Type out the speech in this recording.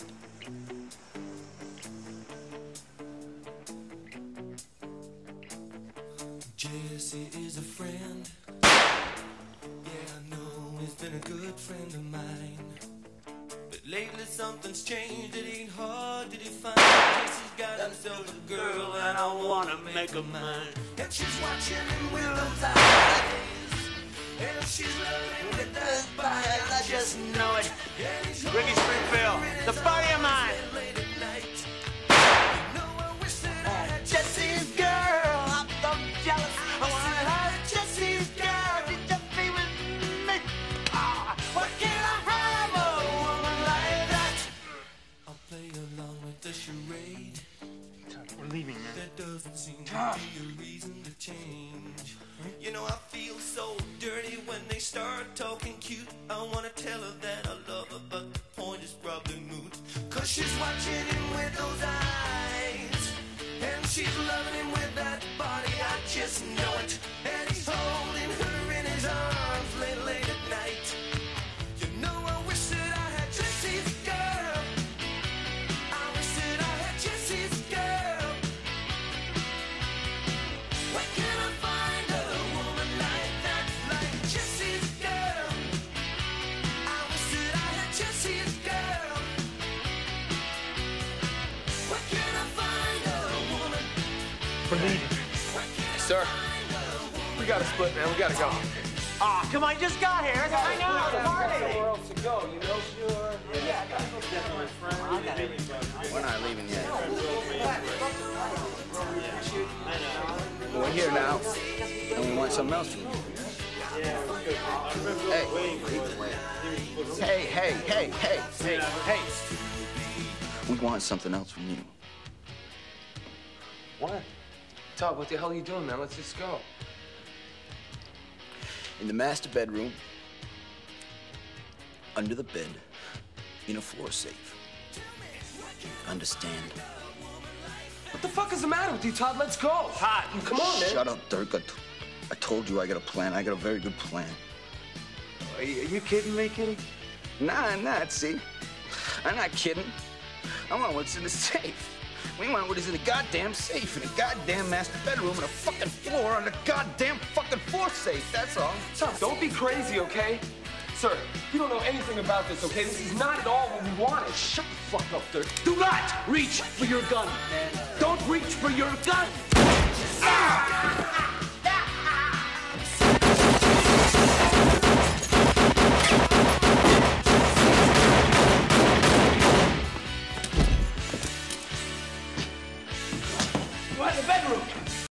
Jesse is a friend. Yeah, I know he's been a good friend of mine. But lately something's changed, it ain't hard to define. Jesse's got himself a girl and I wanna make her mine. And she's watching him with those eyes, and she's loving with that body, I just know it. Ricky Springfield, the buddy of mine. Jesse's girl, I'm so jealous. I wanna have Jesse's girl. Did you be with me? What can I have a woman like that? I'll play along with the charade. We're leaving, man. There doesn't seem to be a reason to change. You know, I feel so dirty when they start talking cute. I wanna tell her that I love her, but the point is probably moot. 'Cause she's watching him with those eyes, and she's loving him with that body, I just know it. And he's holding her in his arms late at night. You know, I wish that I had Jesse's girl. I wish that I had Jesse's girl. Where can I find a woman like that, like Jesse's girl? I wish that I had Jesse's girl. Where can I find a woman? We're leaving. Sir, we gotta split, man. We gotta go. Aw, come on, you just got here. I know, it's a party. Somewhere else to go, you know? Sure. Yeah, I gotta go get my friend. We're not leaving yet. We're here now, and we want something else from you. Hey. We want something else from you. What? Todd, what the hell are you doing, man? Let's just go. In the master bedroom, under the bed, in a floor safe. Understand? What the fuck is the matter with you, Todd? Let's go. Todd, Come on, man. Shut up, Dirk. I told you I got a plan. I got a very good plan. Are you kidding me, Kitty? Nah, I'm not, see? I'm not kidding. I want what's in the safe. We want what is in the goddamn safe, in a goddamn master bedroom, and a fucking floor on the goddamn fucking floor safe, that's all. Tom, don't be crazy, okay? Sir, you don't know anything about this, okay? This is not at all what we wanted. Shut the fuck up, Dirk. Do not reach for your gun. Don't reach for your gun. Ah!